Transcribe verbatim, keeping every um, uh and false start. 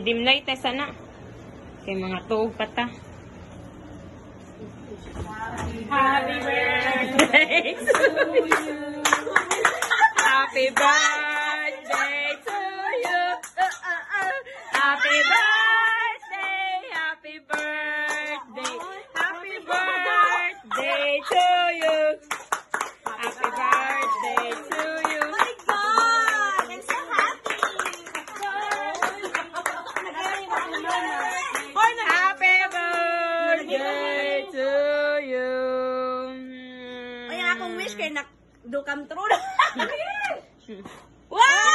dim light na sana. Kay mga tuog pa ta. Happy birthday to you. Happy birthday to you. Uh, uh, uh. Happy birthday, happy birthday, happy birthday to you. Happy birthday to you. Oh my God! I'm so happy! Happy birthday to you. Ay, akong wish kay nak do come true. Wow!